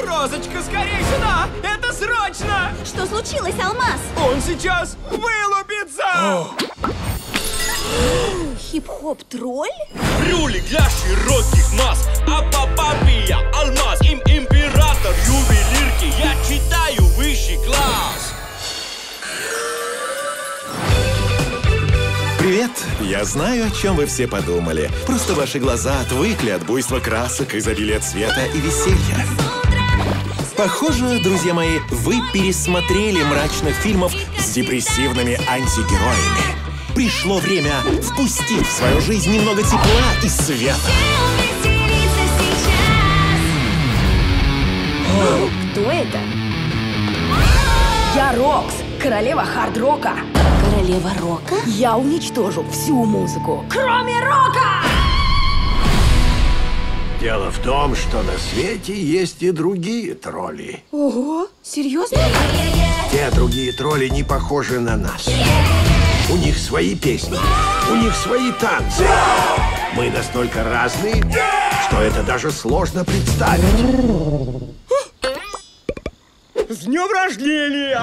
Розочка, скорей сюда! Это срочно! Что случилось, Алмаз? Он сейчас вылупится! Хип-хоп-тролль? Брюли для широких масс, а по папе я алмаз, им император ювелирки, я читаю высший класс. Привет! Я знаю, о чем вы все подумали. Просто ваши глаза отвыкли от буйства красок, изобилия цвета и веселья. Похоже, друзья мои, вы пересмотрели мрачных фильмов с депрессивными антигероями. Пришло время впустить в свою жизнь немного тепла и света. Кто это? Я Рокс, королева хард-рока. Королева рока? Я уничтожу всю музыку, кроме рока! Дело в том, что на свете есть и другие тролли. Ого, серьезно? Те другие тролли не похожи на нас. У них свои песни, у них свои танцы. Мы настолько разные, что это даже сложно представить. С днем рождения!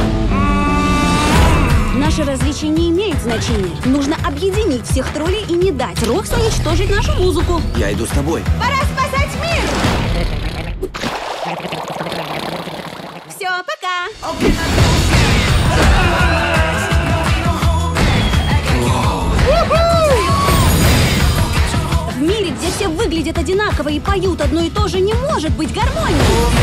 Наше различие не имеет значения. Нужно объединить всех троллей и не дать Роксу уничтожить нашу музыку. Я иду с тобой. Пора спасать мир! Все, пока! В мире, где все выглядят одинаково и поют одно и то же, не может быть гармонии.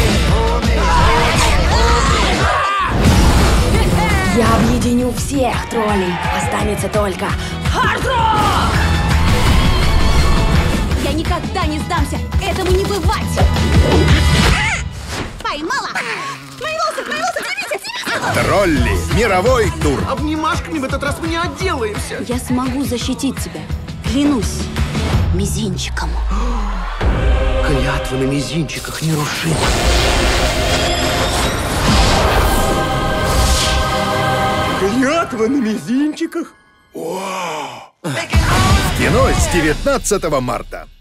Я объединю всех троллей. Останется только хард-рок! Я никогда не сдамся! Этому не бывать! Поймала! Мои волосы, девите! Тролли. Мировой тур. Обнимашками в этот раз мы не отделаемся! Я смогу защитить тебя. Клянусь. Мизинчиком. Клятвы на мизинчиках нерушимы. Клятва на мизинчиках? В кино с 19 марта.